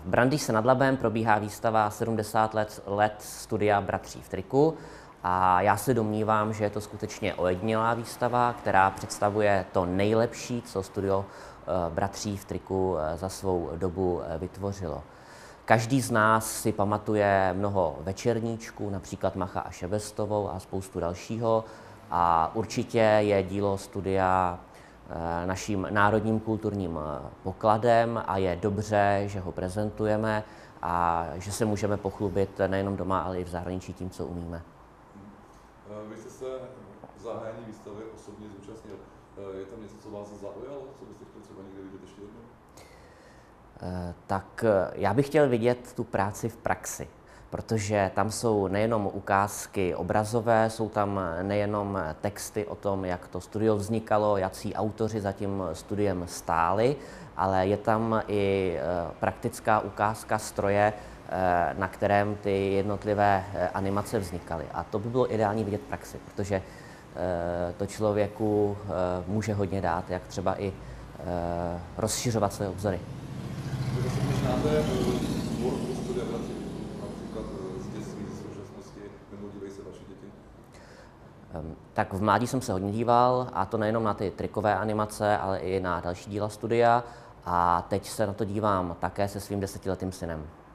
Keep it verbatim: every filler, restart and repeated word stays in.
Brandýse nad Labem probíhá výstava sedmdesát let, let studia Bratří v triku a já se domnívám, že je to skutečně ojedinělá výstava, která představuje to nejlepší, co studio Bratří v triku za svou dobu vytvořilo. Každý z nás si pamatuje mnoho večerníčků, například Macha a Šebestovou a spoustu dalšího. A určitě je dílo studia naším národním kulturním pokladem a je dobře, že ho prezentujeme a že se můžeme pochlubit nejenom doma, ale i v zahraničí tím, co umíme. Vy jste se v zahájení výstavy osobně zúčastnil. Je tam něco, co vás zaujalo? Co byste chtěl třeba někde vidět ještě jednou? Tak já bych chtěl vidět tu práci v praxi, protože tam jsou nejenom ukázky obrazové, jsou tam nejenom texty o tom, jak to studio vznikalo, jací autoři za tím studiem stáli, ale je tam i praktická ukázka stroje, na kterém ty jednotlivé animace vznikaly. A to by bylo ideální vidět v praxi, protože to člověku může hodně dát, jak třeba i rozšiřovat své obzory. Vy osobně znáte tvorbu studia Bratří, například z dětství, ze současnosti, nebo dívají se vaše děti? Tak v mládí jsem se hodně díval, a to nejenom na ty trikové animace, ale i na další díla studia. A teď se na to dívám také se svým desetiletým synem.